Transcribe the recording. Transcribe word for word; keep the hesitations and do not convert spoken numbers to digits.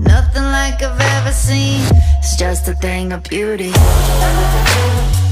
Nothing like I've ever seen. It's just a thing of beauty.